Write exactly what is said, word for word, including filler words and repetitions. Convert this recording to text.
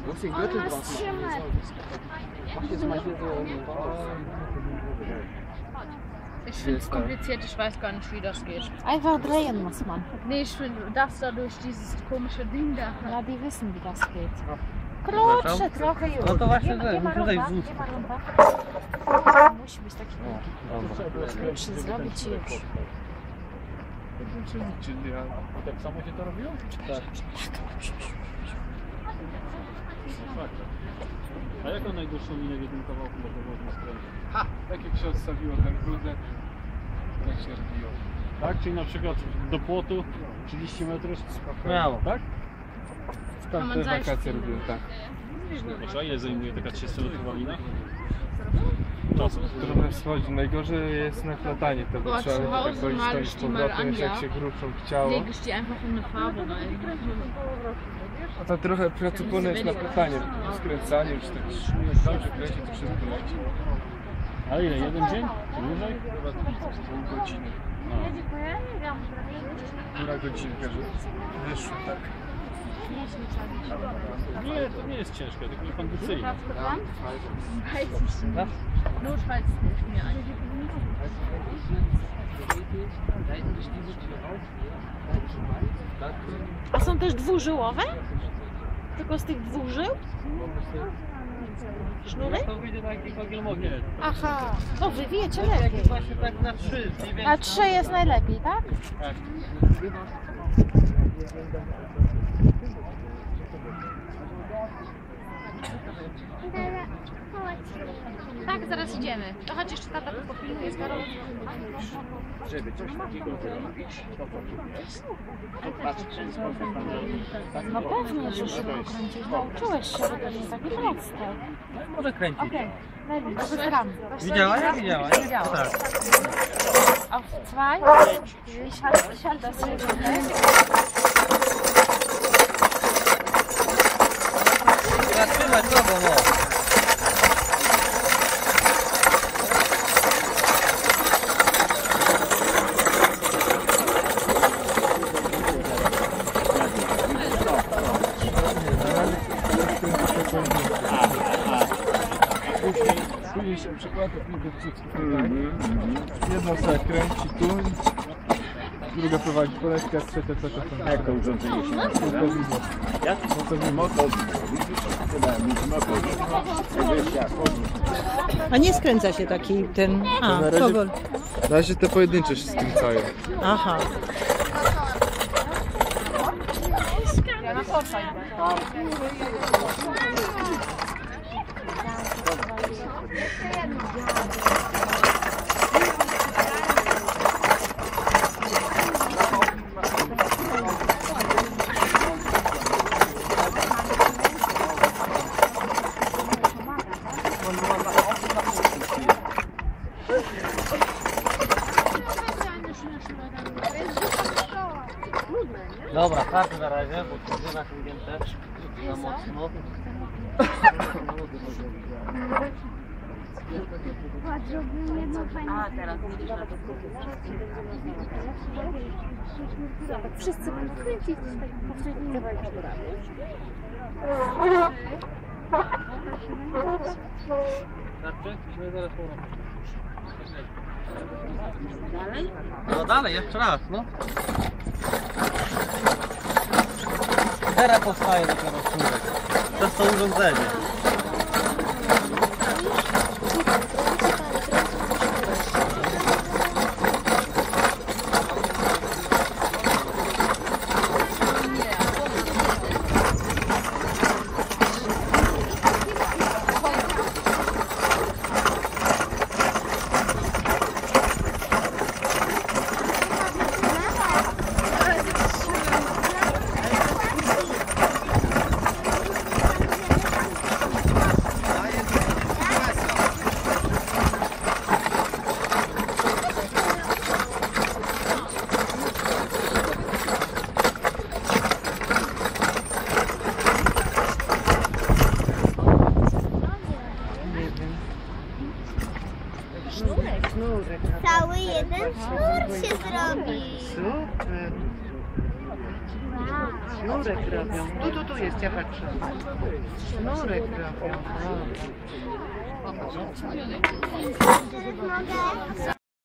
Du hast den Gürtel drauf. Mach jetzt mal hier so. Ich finde es kompliziert, ich weiß gar nicht, wie das geht. Einfach drehen muss man. Nee, ich finde, das da durch dieses komische Ding da. Ja, die wissen, wie das geht. Krótsze trochę już. No to właśnie, Nie ma- że nie ma tutaj rumba, wóz. nie ma rumba. Musi być taki krótszy, zrobić i już. Czyli tak samo się to robiło? Tak. A jaką najdłuższą minę w jednym kawałku można było skręcić? Ha! Tak jak się odstawiło ten grudek, tak się robiło. Tak? Czyli na przykład do płotu trzydzieści metrów? Miało. Tak? Tam man te zajść wakacje w robiłem, tak. A ile zajmuje taka trzydziestometrowa lina? Czasu? Trochę schodzi. Najgorzej jest naplatanie tego, Boah, trzeba zu tak Hause chodzić male tam ich z die mal powrotem, an, już jak ja. się gruszą chciało. Lege ich die einfach in eine Farbe rein. A to trochę pracowane jest naplatanie, skręcanie, już tak dobrze kręci, to wszystko leci. A ile? Jeden dzień? Dłużej? Chyba pół godziny. Półtora godzinka, że wyszło tak. Nie, to nie jest ciężkie, tylko niekondycyjne. Weiß ich nicht. Notfalls hilft mir ein. A są też dwużyłowe? Tylko z tych dwóch żył? Sznury? To wyjdzie tak jak ogólnie. Aha, no wy wiecie Jak lepiej. właśnie tak na trzy, mniej więcej. Na trzy jest najlepiej, tak? Tak. Tak, zaraz idziemy. To chodź jeszcze tata tu popilnuje z Karolą. Żeby coś takiego zrobić, to to patrzcie. No pewnie, że się kręcić. Nauczyłeś się, bo to nie takie proste. Może kręcić. Okej, najlepiej, to jest ram. Widziałaś? Widziałaś? Widziałam. Tak. Auf zwei. Ich halte, ich halte das hier so fest. Zatrzymać nogą, no. Później się przykłada piłkę w cycki, tak? Jedna sobie kręci tu, druga prowadzi poletkę, a trzecia co to są. Jak to urządzenie się nazywa? Jak? Motowidło. Widzisz? Chyba mieć motowidło. Wiesz jak? A nie skręca się taki ten... A, na razie- powol. Na razie te pojedyncze się skręcają. Aha. Dobra, starczy na razie, bo to jest naciągnięte za mocno. A, teraz widzisz na to. Wszyscy będą kręcić poprzedni Starczy? Musimy zaraz powrócić. No dalej, jeszcze raz, no. Teraz powstaje dopiero sznurek. To jest to urządzenie. Cały jeden sznur się zrobi. Super. Wow. Sznurek robią. Tu, tu, tu jest, ja patrzę. Sznurek robią. O.